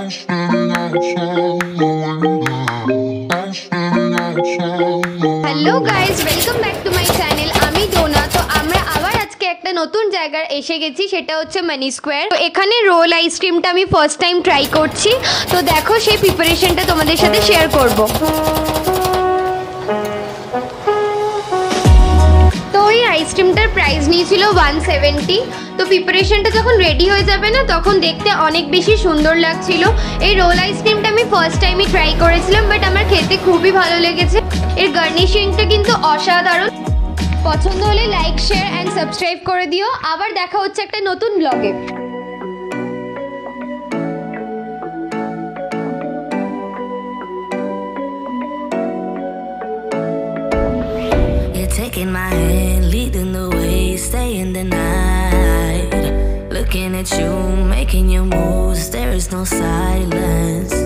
Hello guys, welcome back to my channel. আমি ডোনা। তো আমরা আবার আজকে একটা নতুন জায়গায় এসে গেছি, সেটা হচ্ছে মানি স্কোয়ার। তো এখানে রোল আইসক্রিমটা আমি ফার্স্ট টাইম ট্রাই করছি। তো দেখো, সেই প্রিপারেশনটা তোমাদের সাথে শেয়ার করব। তো এই আইসক্রিমটার প্রাইস নিয়েছিল 170। তো প্রিপারেশনটা যখন রেডি হয়ে যাবে না, তখন দেখতে অনেক বেশি সুন্দর লাগছিল। এই রোল আইসক্রিমটা আমি ফার্স্ট টাইমই ট্রাই করেছিলাম, বাট আমার খেতে খুবই ভালো লেগেছে। এর গার্নিশিংটা কিন্তু অসাধারণ। পছন্দ হলে লাইক, শেয়ার অ্যান্ড সাবস্ক্রাইব করে দিও। আবার দেখা হচ্ছে একটা নতুন ব্লগে। Taking my hand, leading the way, staying the night. Looking at you, making your moves, there is no silence.